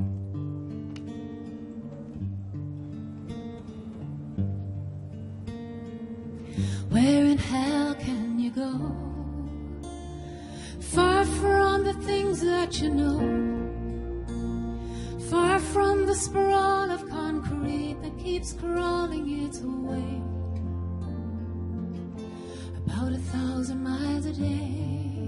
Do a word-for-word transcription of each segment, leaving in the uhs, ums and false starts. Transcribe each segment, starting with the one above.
Where in hell can you go? Far from the things that you know, far from the sprawl of concrete that keeps crawling its way. About a thousand miles a day.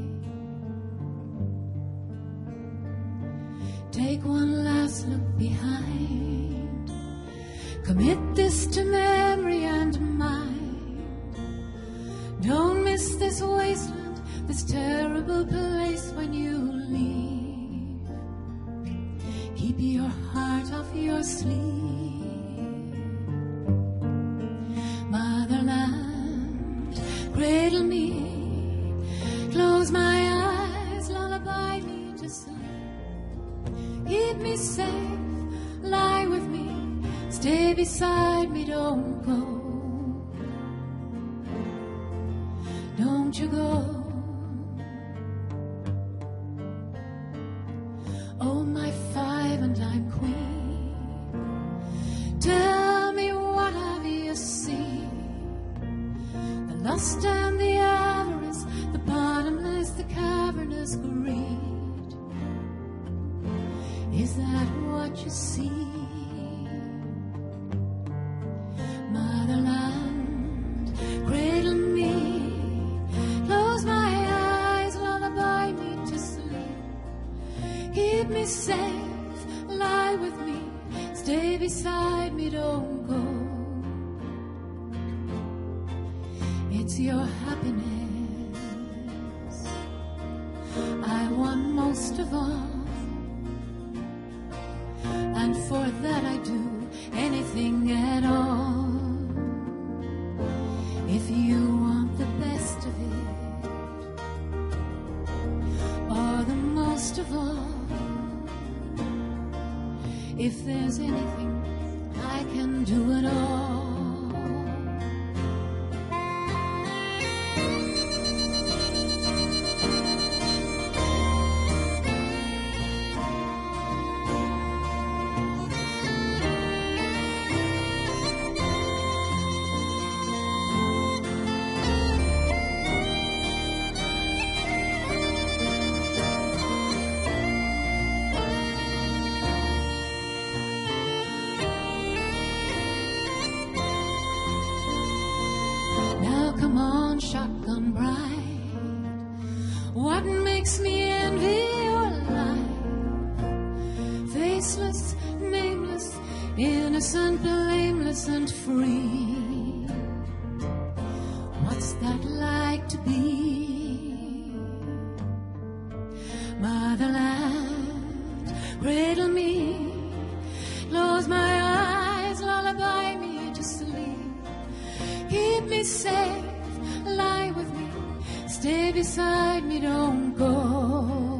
Take one last look behind. Commit this to memory and mind. Don't miss this wasteland, this terrible place when you leave. Keep your heart off your sleeve. Motherland, cradle me, close my eyes, lullaby me to sleep. Keep me safe, lie with me, stay beside me, don't go. Don't you go. Oh, my five and I'm queen. Tell me, what have you seen? The lust and the avarice, the bottomless, the cavernous greed. Is that what you see? Motherland, cradle me, close my eyes, lullaby me to sleep. Keep me safe, lie with me, stay beside me, don't go. It's your happiness I want most of all, and for that I do anything at all. If you want the best of it, or the most of all, if there's anything I can do at all. Come on, shotgun bride, what makes me envy your life? Faceless, nameless, innocent, blameless, and free. What's that like to be? Motherland, cradle me, close my eyes, lullaby me to sleep. Keep me safe, lie with me, stay beside me, don't go.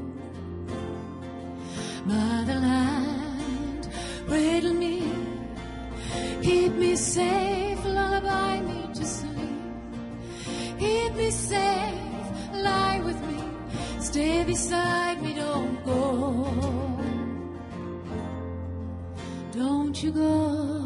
Motherland, cradle me, keep me safe, lullaby me to sleep. Keep me safe, lie with me, stay beside me, don't go. Don't you go.